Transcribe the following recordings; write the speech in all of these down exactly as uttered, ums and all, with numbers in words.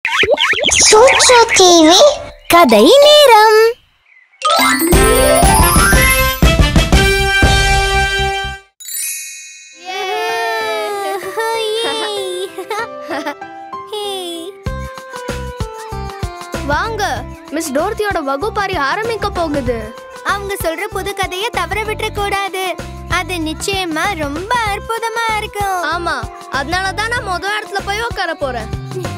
சூச்சு TV கதை நேரம். வாங்க, மிஸ் டோர்த்தியோட வகுப்பாரி ஆரம்பிக்க போகுது. அவங்க சொல்ற புது கதையை தவற விட்டுற கூடாது. அது நிச்சயமா ரொம்ப அற்புதமா இருக்கும். ஆமா, அதனாலதான் நான் முதல் இடத்துல போய் உட்கார போறேன்.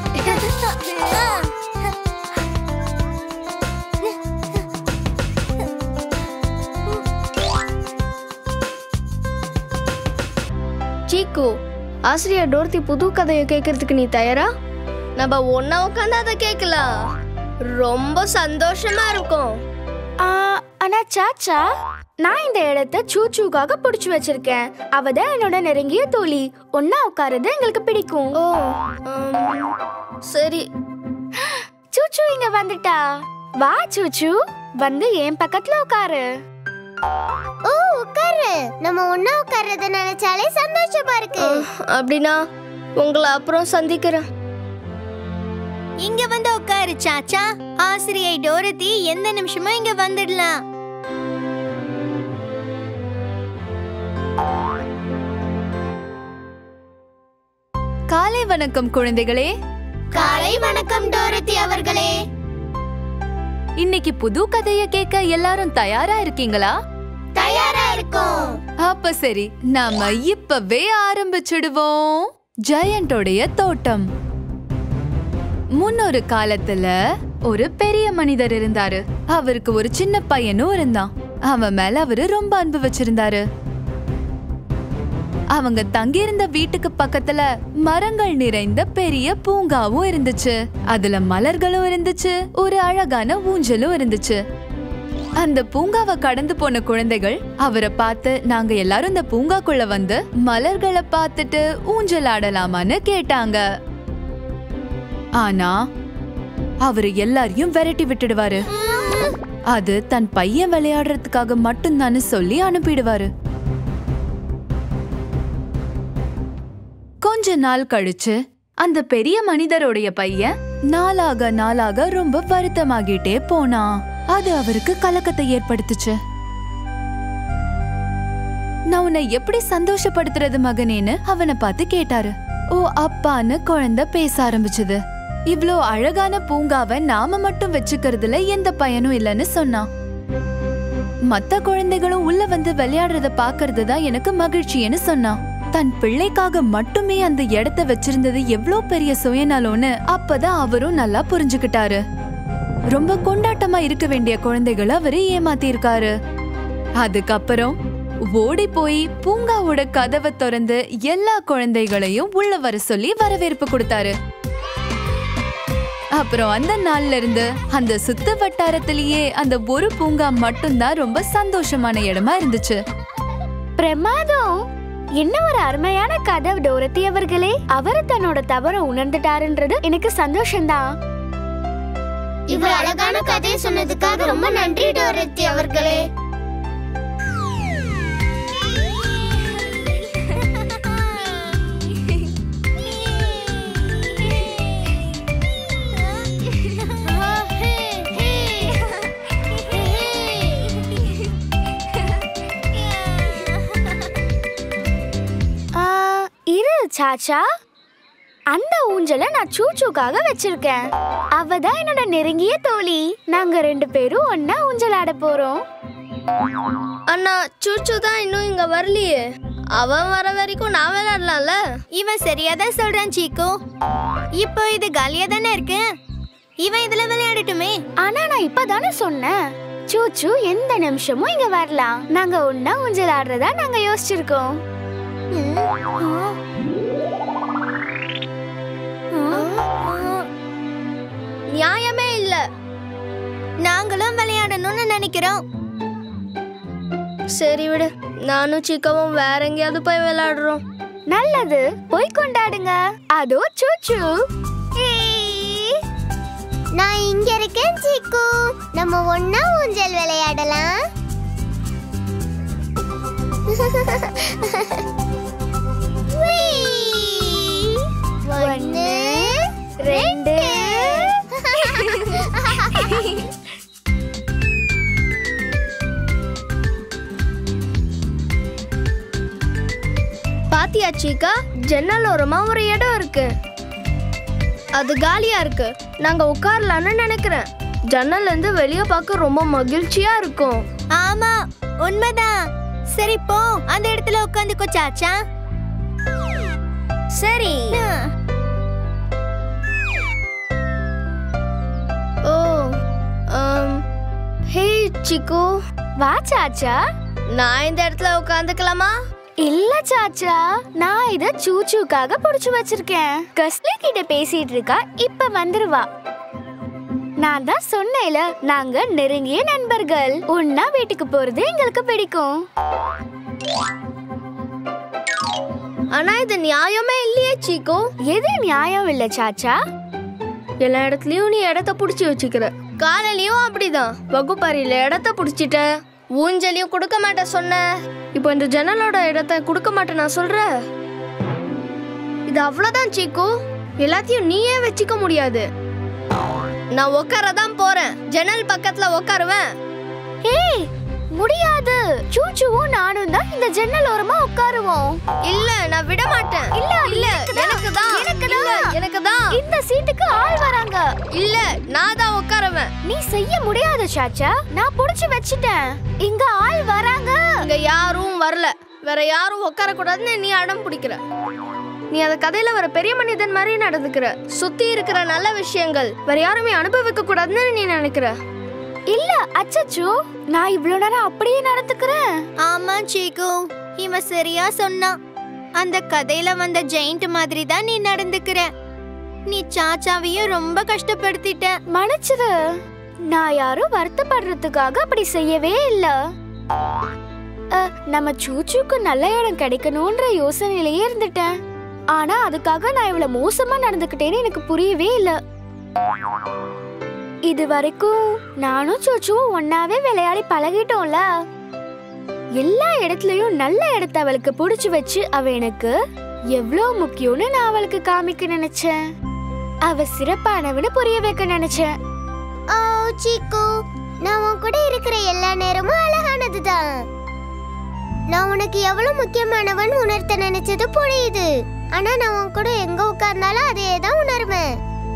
சீக்கு, ஆசிரியர் டோர்த்தி புது கதையை கேட்கறதுக்கு நீ தயாரா? நம்ம ஒன்னா உட்காந்து அதை கேட்கலாம். ரொம்ப சந்தோஷமா இருக்கும். ஆனா சாச்சா, நான் இந்த இடத்தை சூச்சுக்காக புடிச்சு வச்சிருக்கேன். அவதான் என்னோட நெருங்கிய தோழி. ஒன்னா உட்காரது எங்களுக்கு பிடிக்கும். ஓ, சரி. சூச்சு இங்க வந்துட்டா. வா சூச்சு, வந்து என் பக்கத்துல உட்காரு. ஓ, உட்காரு. நம்ம ஒண்ணா உட்கார்றத நினைச்சாலே சந்தோஷமா இருக்கு. அப்படின்னா உங்களை அப்புறம் சந்திக்கிறேன். இங்க வந்து உட்காரு சாச்சா. ஆசிரியை டோரத்தி எந்த நிமிஷமும் இங்க வந்துடலாம். காலை வணக்கம் குழந்தைகளே. காலை வணக்கம் டோரத்தி அவர்களே. இன்னைக்கு புது கதைய கேட்க எல்லாரும் தயாரா இருக்கீங்களா? தயாரா இருக்கோம். அப்ப சரி, நாம இப்பவே ஆரம்பிச்சிடுவோம். ஜெயண்டோடைய தோட்டம். முன்னொரு காலத்துல ஒரு பெரிய மனிதர் இருந்தாரு. அவருக்கு ஒரு சின்ன பையனும் இருந்தான். அவன் மேல அவரு ரொம்ப அன்பு வச்சிருந்தாரு. அவங்க தங்கியிருந்த வீட்டுக்கு பக்கத்துல மரங்கள் நிறைந்த பெரிய பூங்காவும் இருந்துச்சு. அதுல மலர்களும் இருந்துச்சு, ஒரு அழகான ஊஞ்சலும் இருந்துச்சு. அந்த பூங்காவை கடந்து போன குழந்தைகள் அவரை பார்த்து, நாங்க எல்லாரும் இந்த பூங்காக்குள்ள வந்து மலர்களை பார்த்துட்டு ஊஞ்சல் ஆடலாமான்னு கேட்டாங்க. ஆனா அவரு எல்லாரையும் விரட்டி விட்டுடுவாரு. அது தன் பையன் விளையாடுறதுக்காக மட்டும்தான்னு சொல்லி அனுப்பிடுவாரு. கொஞ்ச நாள் கழிச்சு அந்த பெரிய மனிதருடைய பையன் நாளாக நாளாக ரொம்ப வருத்தமாகிட்டே போனா. அது அவருக்கு கலக்கத்தை ஏற்படுத்துச்சு. நான் உன்னை எப்படி சந்தோஷப்படுத்துறது மகனேன்னு அவனை பார்த்து கேட்டாரு. ஓ அப்பான்னு குழந்தை பேச ஆரம்பிச்சது. இவ்ளோ அழகான பூங்காவை நாம மட்டும் வச்சுக்கிறதுல எந்த பயனும் இல்லைன்னு சொன்னான். மத்த குழந்தைகளும் உள்ள வந்து விளையாடுறத பாக்குறது தான் எனக்கு மகிழ்ச்சின்னு சொன்னான். தன் பிள்ளைக்காக மட்டுமே அந்த இடத்த வச்சிருந்தது எவ்வளோ பெரிய சுயநலம்னு அப்பதான் அவரும் நல்லா புரிஞ்சுக்கிட்டாரு. ரொம்ப கொண்டாட்டமா இருக்க வேண்டிய குழந்தைகளை அவரு ஏமாத்தி இருக்காரு. அதுக்கப்புறம் ஓடி போய் பூங்காவோட கதவை திறந்து எல்லா குழந்தைகளையும் உள்ள வர சொல்லி வரவேற்பு கொடுத்தாரு. அப்புறம் அந்த நாள்ல இருந்து அந்த சுத்து வட்டாரத்திலேயே அந்த ஒரு பூங்கா மட்டும்தான் ரொம்ப சந்தோஷமான இடமா இருந்துச்சு. பிரமாதம்! என்ன ஒரு அருமையான கதை டோரத்தி அவர்களே. அவரு தன்னோட தவற உணர்ந்துட்டாருன்றது எனக்கு சந்தோஷம்தான். இவ்வளவு அழகான கதை சொன்னதுக்காக ரொம்ப நன்றி டோரத்தி அவர்களே. சாச்சா, அந்த ஊஞ்சலை நான் சூச்சுக்காக வச்சிருக்கேன். அவதான் என்னோட நெருங்கிய தோழி. நாங்க ரெண்டு பேரும் ஒன்னா ஊஞ்சல் ஆட போறோம். அண்ணா, சூச்சு தான் இன்னும் இங்க வரலையே. அவன் வர வரைக்கும் நான் விளையாடலாம்ல. இவன் சரியாதான் சொல்றான் சீக்கு. இப்போ இது காலியா தானே இருக்கு. இவன் இதுல விளையாடட்டுமே. ஆனா நான் இப்பதானே சொன்னேன், சூச்சு எந்த நிமிஷமும் இங்க வரலாம். நாங்க ஒன்னா ஊஞ்சல் ஆடுறதா நாங்க யோசிச்சிருக்கோம். நியாயமே இல்ல. நாங்களும் விளையாடணும்னு நினைக்கிறோம். சரி விடு, நானும் சீக்கவும் வேற எங்கேயாவது போய் விளையாடுறோம். நல்லது, போய் கொண்டாடுங்க. அதோ சூச்சு. நான் இங்க இருக்கேன் சீக்கு. நம்ம ஒண்ணா ஊஞ்சல் விளையாடலாம். ஒன்னு ரெண்டு சீக்கா, ஜன்னல் ஓரமா ஒரு இடம் இருக்கு. அது காலியா இருக்கு. நாங்க உட்காரலான்னு நினைக்கிறேன். ஜன்னல்ல இருந்து வெளியே பார்க்க ரொம்ப மகிழ்ச்சியா இருக்கும். ஆமா, உண்மைதான். சரி போ, அந்த இடத்துல உட்காந்துக்கோ சாச்சா. சரி. ஓ, ஆம், ஹே சிக்கு, வா சாச்சா. நான் இந்த இடத்துல உட்காந்துக்கலாமா? இல்ல சாச்சா, நான் இத சூச்சுக்காக புடிச்சு வச்சிருக்கேன். கஸ்லி கிட்ட பேசிட்டு இருக்கா, இப்ப வந்துருவா. நான் தான் சொன்னேல, நாங்க நெருங்கிய நண்பர்கள். ஒன்னா வீட்டுக்கு போறது எங்களுக்கு பிடிக்கும். ஆனா இது நியாயமே இல்லையே சீக்கோ. எது நியாயம் இல்ல சாச்சா? எல்லா இடத்துலயும் நீ இடத்த புடிச்சு வச்சுக்கிற. காலையிலயும் அப்படிதான், வகுப்பறையில இடத்த புடிச்சிட்ட. ஊஞ்சலையும் கொடுக்க மாட்டேன் சொன்ன. இப்போ இந்த ஜன்னலோட இடத்த கொடுக்க மாட்டேன் நான் சொல்ற. இது அவ்வளவுதான் சீக்கு. எல்லாத்தையும் நீயே வச்சுக்க முடியாது. நான் உட்காரதான் போறேன். ஜன்னல் பக்கத்துல உட்காருவேன். ஏய், முடியாது. சூச்சுவும் நானும் தான் இந்த ஜன்னல் ஓரமா உட்காருவோம். இல்ல, நான் விட மாட்டேன். இல்ல இல்ல, எனக்கு தான். எனக்கு இல்ல, தான். எனக்கு தான். இந்த சீட்டுக்கு ஆள் வராங்க. இல்ல, நான் தான் உட்காருவேன். நீ செய்ய முடியாது சாச்சா. நான் புடிச்சு வச்சிட்டேன். இங்க ஆள் வராங்க. இங்க யாரும் வரல. வேற யாரும் உட்கார கூடாதுன்னு நீ அடம் பிடிக்கிற. நீ அந்த கதையில வர பெரிய மனிதன் மாதிரி நடந்துக்கிற. சுத்தி இருக்கிற நல்ல விஷயங்கள் வேற யாருமே அனுபவிக்க கூடாதுன்னு நீ நினைக்கிற. இல்ல அச்சச்சோ, நான் இவ்ளோ நேரம் அப்படியே நடந்துக்கிறேன். ஆமா சீக்கு, இவன் சரியா சொன்னான். அந்த கதையில வந்த ஜெயிண்ட் மாதிரி தான் நீ நடந்துக்கிற. நீ சாச்சாவையும் ரொம்ப கஷ்டப்படுத்திட்ட. மன்னிச்சிரு. நான் யாரும் வருத்தப்படுறதுக்காக அப்படி செய்யவே இல்ல. அ, நம்ம சூச்சுக்கு நல்ல இடம் கிடைக்கணும்ன்ற யோசனையிலேயே இருந்துட்டேன். ஆனா அதுக்காக நான் இவ்வளவு மோசமா நடந்துக்கிட்டேன்னு எனக்கு புரியவே இல்ல. இது வரைக்கும் நானும் சூச்சுவும் ஒன்னாவே விளையாடி பழகிட்டோம்ல. எல்லா இடத்துலயும் நல்ல இடத்த அவளுக்கு புடிச்சு வச்சு அவ எனக்கு எவ்வளவு முக்கியம்னு நான் அவளுக்கு காமிக்க நினைச்சேன். அவ சிறப்பானவனு புரிய வைக்க நினைச்சேன். ஓ சீக்கு, நான் உன் கூட இருக்கிற எல்லா நேரமும் அழகானதுதான். நான் உனக்கு எவ்வளவு முக்கியமானவன் உணர்த்த நினைச்சது புரியுது. ஆனா நான் உன் கூட எங்க உட்கார்ந்தாலும் அதே தான் உணர்வேன்.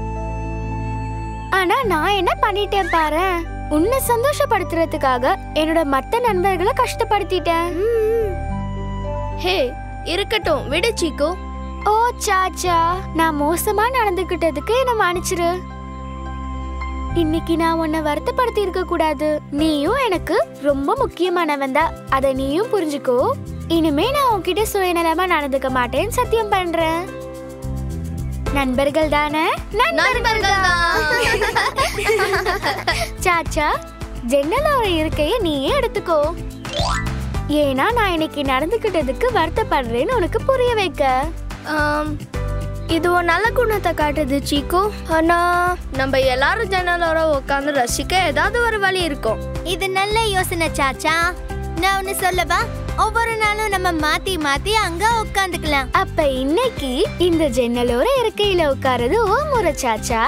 ஆனா நான் என்ன பண்ணிட்டேன் பாரு. உன்னை சந்தோஷப்படுத்துறதுக்காக என்னோட மத்த நண்பர்களை கஷ்டப்படுத்திட்டேன். ஹே, இருக்கட்டும், விடு சீக்கு. ஓ சாச்சா, நான் மோசமா நடந்துக்கிட்டதுக்கு என்ன மன்னிச்சிரு. இன்னைக்கு நான் உன்னை வருத்தப்படுத்தி இருக்க கூடாது. நீயும் எனக்கு ரொம்ப முக்கியமானவன் தான். அதை நீயும் புரிஞ்சுக்கோ. இனிமே நான் உன்கிட்ட சுயநலமா நடந்துக்க மாட்டேன்னு சத்தியம் பண்றேன். நண்பர்கள் தானே? நண்பர்கள் தான். சாச்சா, ஜன்னலோர இருக்கைய நீயே எடுத்துக்கோ. ஏன்னா நான் இன்னைக்கு நடந்துக்கிட்டதுக்கு வருத்தப்படுறேன்னு உனக்கு புரிய வைக்க. ஆம், இது ஒரு நல்ல குணத்தை காட்டுது சீக்கு. ஆனா நம்ம எல்லாரும் ஜன்னலோர உட்காந்து ரசிக்க ஏதாவது ஒரு வழி இருக்கும். இது நல்ல யோசனை சாச்சா. நான் ஒன்னு சொல்லவா? ஒவ்வொரு நாளும் நம்ம மாத்தி மாத்தி அங்க உட்காந்துக்கலாம். அப்ப இன்னைக்கு இந்த ஜன்னலோர இருக்கையில உட்காருது ஓ முறை சாச்சா.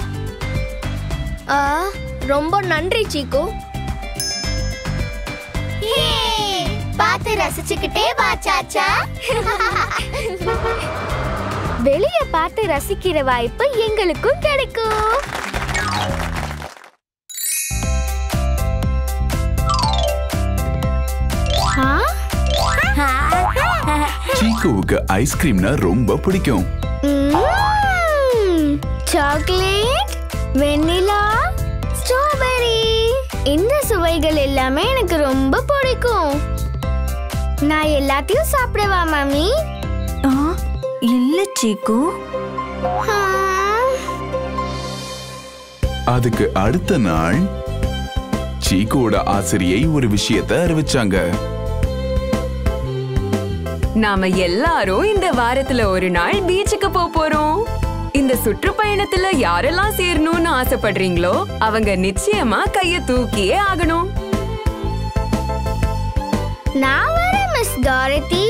ஆ, ரொம்ப நன்றி சீக்கு. பார்த்து ரசிச்சுக்கிட்டே வா சாச்சா. வெளிய பார்த்து ரசிக்கிற வாய்ப்பு எங்களுக்கும் கிடைக்கும். சீக்குவுக்கு ஐஸ்கிரீம்னா ரொம்ப பிடிக்கும். சாக்லேட், வெண்ணிலா, ஸ்ட்ராபெரி, இந்த சுவைகள் எல்லாமே எனக்கு ரொம்ப பிடிக்கும். நான் எல்லாத்தையும் சாப்பிடவா மாமி? இல்ல சீக்கு. அதுக்கு அடுத்த நாள் சீக்குவோட ஆசிரியை ஒரு விஷயத்தை அறிவிச்சாங்க. நாம எல்லாரும் இந்த வாரத்துல ஒரு நாள் பீச்சுக்கு போக போறோம். இந்த சுற்றுப்பயணத்துல யாரெல்லாம் சேரணும்னு ஆசைப்படுறீங்களோ அவங்க நிச்சயமா கைய தூக்கியே ஆகணும். நான் வரேன் மிஸ் டாரதி.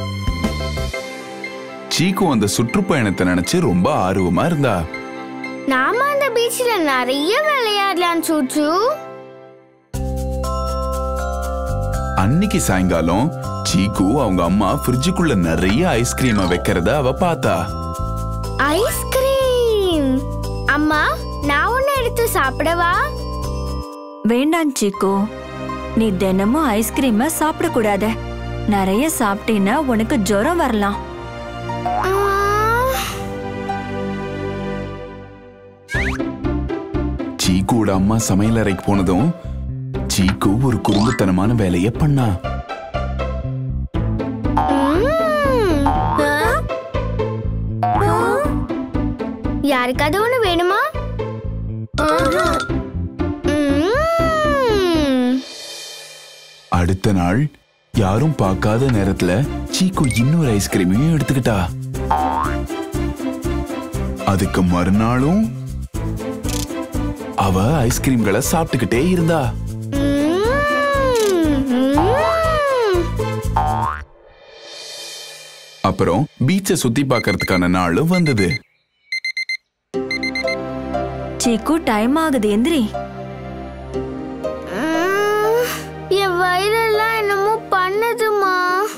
சீக்கு அந்த சுற்றுப்பயணத்தை நினைச்சு ரொம்ப ஆர்வமா இருந்தா. நாம அந்த பீச்ல நிறைய விளையாடலாம் சூச்சு. அன்னைக்கு சாயங்காலம் சீக்கு அவங்க அம்மா ஃப்ரிட்ஜுக்குள்ள நிறைய ஐஸ்கிரீமை வைக்கிறத அவ பார்த்தா. ஐஸ்கிரீம்! அம்மா, நான் ஒன்னு எடுத்து சாப்பிடவா? வேண்டாம் சீக்கு, நீ தினமும் ஐஸ்கிரீமை சாப்பிடக்கூடாது. நிறைய சாப்பிட்டீன்னா உனக்கு ஜுரம் வரலாம். சீக்குவோட அம்மா சமையல் அறைக்கு போனதும் சீக்கு ஒரு குறும்புத்தனமான வேலையை பண்ணா. யாருக்காவது ஒண்ணு வேணுமா? அடுத்த நாள் யாரும் பார்க்காத நேரத்துல சீக்கு இன்னொரு ஐஸ்கிரீமையும் எடுத்துக்கிட்டா. அதுக்கு மறுநாளும் அவ ஐஸ்கிரீம்களை சாப்பிட்டுக்கிட்டே இருந்தா. அப்புறம் பீச்சை சுத்தி பார்க்கறதுக்கான நாளும் வந்தது. சீக்கு, டைம் ஆகுது, எந்திரி. என் வயிறெல்லாம் என்னமோ பண்ணுதுமா.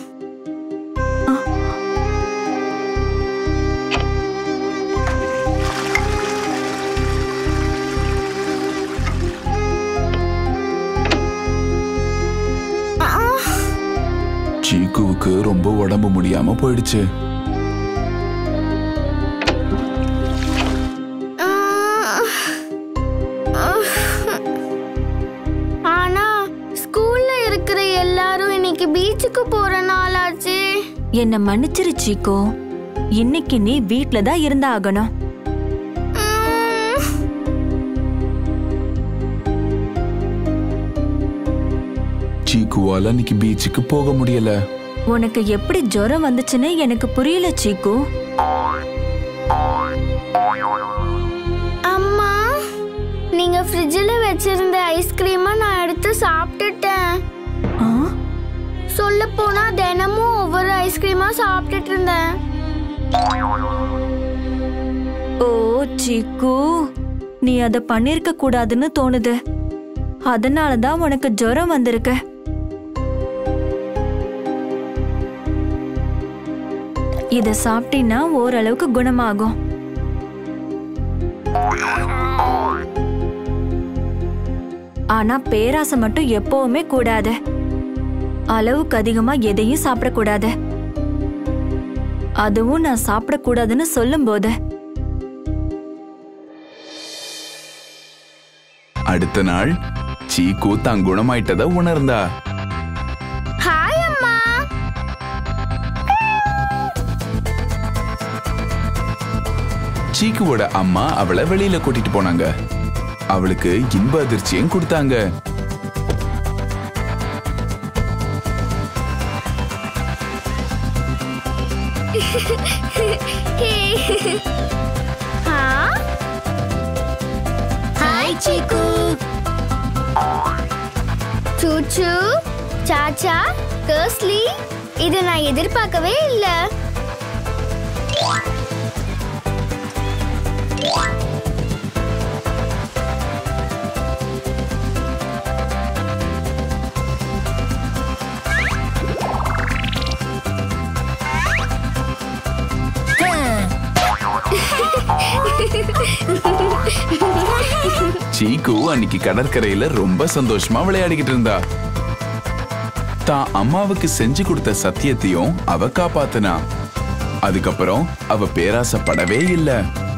சீக்குவுக்கு ரொம்ப உடம்பு முடியாம போயிடுச்சு. ஆனா ஸ்கூல்ல இருக்கிற எல்லாரும் இன்னைக்கு பீச்சுக்கு போற நாளாச்சு. என்ன மன்னிச்சிரு சீக்கு, இன்னைக்கு நீ வீட்ல தான் இருந்தா ஆகணும். சீக்குவால இன்னைக்கு பீச்சுக்கு போக முடியல. உனக்கு எப்படி ஜுரம் வந்துச்சுன்னு எனக்கு புரியல சீக்கு. அம்மா, நீங்க ஃப்ரிட்ஜில் வச்சிருந்த ஐஸ்கிரீமை நான் எடுத்து சாப்பிட்டுட்டேன். சொல்ல போனா தினமும் ஒவ்வொரு ஐஸ்கிரீமா சாப்பிட்டுட்டு இருந்தேன். ஓ சீக்கு, நீ அத பண்ணிருக்க கூடாதுன்னு தோணுது. அதனாலதான் உனக்கு ஜுரம் வந்திருக்கு. இத சாப்பிட்டீன்னா ஓரளவுக்கு குணமாகும். ஆனா பேராசை மட்டும் எப்பவுமே கூடாது. அளவுக்கு அதிகமா எதையும் சாப்பிடக்கூடாது. அதுவும் நான் சாப்பிடக்கூடாதுன்னு சொல்லும் போது. அடுத்த நாள் சீக்கு தான் குணமாயிட்டத உணர்ந்தா. ஹாய் அம்மா. சீக்குவோட அம்மா அவளை வெளியில கூட்டிட்டு போனாங்க. அவளுக்கு இன்ப அதிர்ச்சியும் கொடுத்தாங்க. ஹாய் சீக்கு. சூச்சு, சாச்சா, கர்ஸ்லி, இதை நான் எதிர்பார்க்கவே இல்லை. சீக்கு அன்னைக்கு கடற்கரையில ரொம்ப சந்தோஷமா விளையாடிக்கிட்டு இருந்தா. தான் அம்மாவுக்கு செஞ்சு கொடுத்த சத்தியத்தையும் அவ காப்பாத்தினா. அதுக்கப்புறம் அவ பேராசைப்படவே இல்லை.